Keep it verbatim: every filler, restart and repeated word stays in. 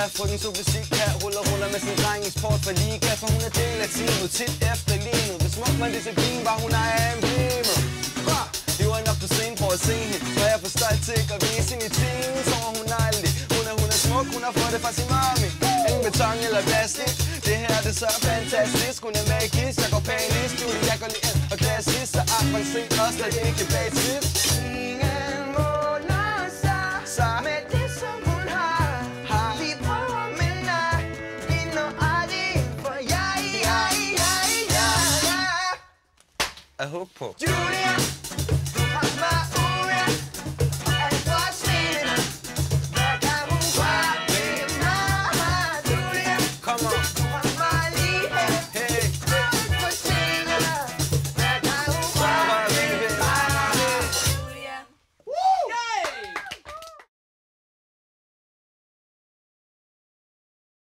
frygten sofistik her ruller ruller med sin dreng i sport for liga. For hun er del af teamet, tit efter livet. Hvis smuk med disciplin var hun ejer emblemet. Hiver hende op på scenen for at se hende, for jeg er for stolt til at vise hende i tiden. Så er hun aldrig, hun er, hun er smuk, hun har fået det fra sin mami. Ingen beton eller plastik, det her det er så fantastisk. Hun er magisk, jeg går pæn i studiet, jeg går lige ind og klassisk. Så avanceret også, at det ikke er bag sidst. Ingen måler sig med det som hun har. Vi prøver, men nej, vi når aldrig for jeg, jeg, jeg, jeg, jeg Er hook på Julia, du har smagt